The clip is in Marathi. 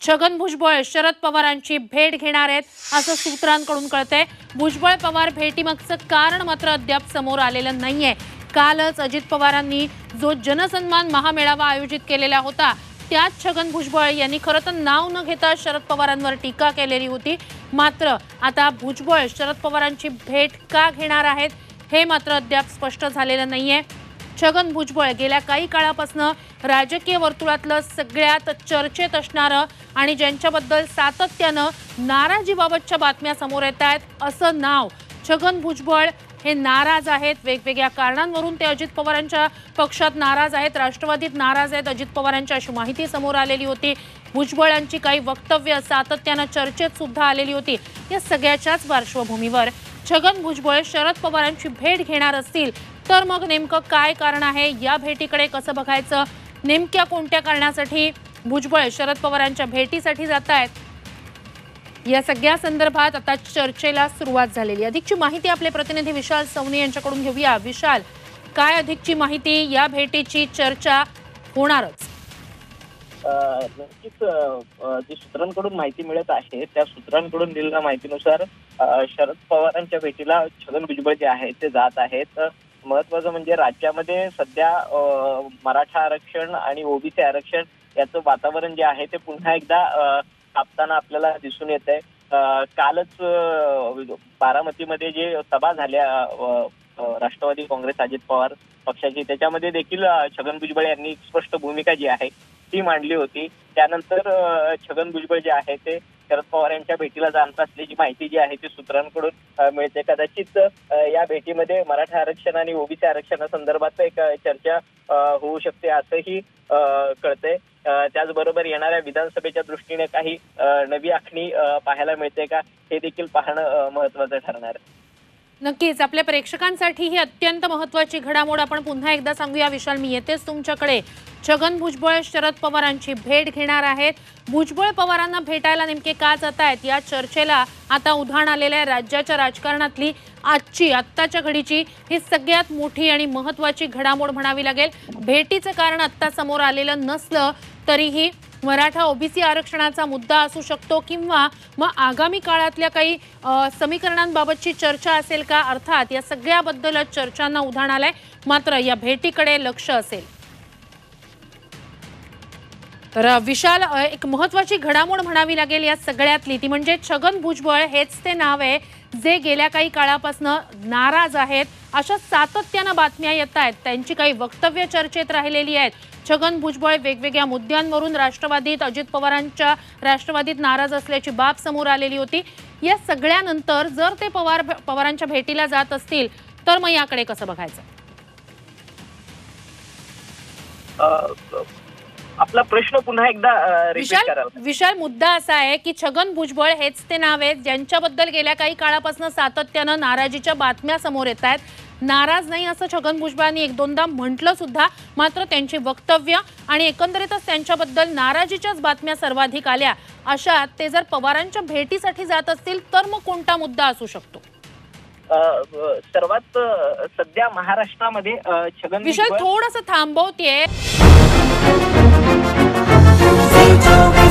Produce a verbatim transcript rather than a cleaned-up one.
छगन भुजबळ शरद पवारांची भेट घेणार आहेत असं सूत्रांकडून कळतंय। भुजबळ पवार भेटीमागचं कारण मात्र अद्याप समोर आलेलं नाहीये। कालच अजित पवारांनी जो जनसन्मान महामेळावा आयोजित केलेला होता त्यात छगन भुजबळ यांनी खरं तर नाव न घेता शरद पवारांवर टीका केलेली होती। मात्र आता भुजबळ शरद पवारांची भेट का घेणार आहेत हे मात्र अद्याप स्पष्ट झालेलं नाहीये। छगन भुजबळ गेल्या काही काळापासून राजकीय वर्तुळातलं सगळ्यात चर्चेत असणारं आणि ज्यांच्याबद्दल सातत्यानं नाराजीबाबतच्या बातम्या समोर येत आहेत असं नाव छगन भुजबळ हे नाराज आहेत। वेगवेगळ्या कारणांवरून ते अजित पवारांच्या पक्षात नाराज आहेत, राष्ट्रवादीत नाराज आहेत अजित पवारांच्या, अशी माहिती समोर आलेली होती। भुजबळांची काही वक्तव्य सातत्यानं चर्चेत सुद्धा आलेली होती। या सगळ्याच्याच पार्श्वभूमीवर छगन भुजबळ शरद पवारांची भेट घेणार असतील तर मग नेमकं काय कारण आहे, या भेटीकडे कसं बघायचं, नेमक्या कोणत्या कारणासाठी भुजबळ शरद पवारांच्या भेटीसाठी जात आहेत, या सगळ्या संदर्भात आता चर्चेला सुरुवात झालेली। अधिकची माहिती आपले प्रतिनिधी विशाल सवनी यांच्याकडून घेऊया। विशाल, काय अधिकची माहिती, या भेटीची चर्चा होणारच? नक्कीच जी सूत्रांकडून माहिती मिळत आहे त्या सूत्रांकडून दिलेल्या माहितीनुसार शरद पवारांच्या भेटीला छगन भुजबळ जे आहेत ते जात आहेत। महत्वाचं म्हणजे राज्यामध्ये सध्या मराठा आरक्षण आणि ओबीसी आरक्षण याचं वातावरण जे आहे ते पुन्हा एकदा तापताना आपल्याला दिसून येत आहे। कालच बारामतीमध्ये जे सभा झाल्या राष्ट्रवादी काँग्रेस अजित पवार पक्षाची, त्याच्यामध्ये देखील छगन भुजबळ यांनी स्पष्ट भूमिका जी आहे ती मांडली होती। त्यानंतर छगन भुजबळ जे आहे ते शरद पवार यांच्या भेटीला जात असल्याची माहिती जी आहे ती सूत्रांकडून मिळते। कदाचित या भेटीमध्ये मराठा आरक्षण आणि ओबीसी आरक्षणासंदर्भात एक चर्चा होऊ शकते असंही कळतंय। त्याचबरोबर येणाऱ्या विधानसभेच्या दृष्टीने काही नवी आखणी पाहायला मिळते का हे देखील पाहणं महत्वाचं ठरणार आहे। नक्कीच आपल्या प्रेक्षकांसाठी ही अत्यंत महत्त्वाची घडामोड आपण पुन्हा एकदा सांगूया। विशाल, मी येतेच तुमच्याकडे। छगन भुजबळ शरद पवारांची भेट घेणार आहेत। भुजबळ पवारांना भेटायला नेमके का जात आहेत या चर्चेला आता उधाण आलेल्या आहे। राज्याच्या राजकारणातली आजची आत्ताच्या घडीची ही सगळ्यात मोठी आणि महत्त्वाची घडामोड म्हणावी लागेल। भेटीचं कारण आत्ता समोर आलेलं नसलं तरीही मराठा ओबीसी आरक्षणाचा मुद्दा असू शकतो किंवा मग आगामी काळातल्या काही समीकरणांबाबतची चर्चा असेल का, अर्थात या सगळ्याबद्दलच चर्चांना उधाण आलंय। मात्र या भेटीकडे लक्ष असेल तर विशाल, एक महत्त्वाची घडामोड म्हणावी लागेल या सगळ्यातली, ती म्हणजे छगन भुजबळ हेच ते नाव आहे जे गेल्या काही काळापासून नाराज आहेत। अशा सातत्यानं बातम्या येत आहेत, त्यांची काही वक्तव्य चर्चेत राहिलेली आहेत। छगन भुजबळ वेगवेगळ्या मुद्द्यांवरून राष्ट्रवादीत अजित पवारांच्या राष्ट्रवादीत नाराज असल्याची बाब समोर आलेली होती। या सगळ्यानंतर जर ते पवार पवारांच्या भेटीला जात असतील तर मग याकडे कसं बघायचं? आपला प्रश्न पुन्हा एकदा रिपीट करा विशाल, मुद्दा असा आहे की छगन भुजबळ हेच ते नाव आहे ज्यांच्याबद्दल गेल्या काही काळापासून सातत्यानं नाराजीच्या बातम्या समोर येत आहेत। नाराज नाही असं छगन भुजबळांनी एक दोनदा म्हटलं सुद्धा, मात्र त्यांची वक्तव्य आणि एकंदरीतच त्यांच्याबद्दल नाराजीच्याच बातम्या सर्वाधिक आल्या। अशात ते जर पवारांच्या भेटीसाठी जात असतील तर मग कोणता मुद्दा असू शकतो? सर्वात सध्या महाराष्ट्रामध्ये छगन विशाल थोडंसं थांबवतेय।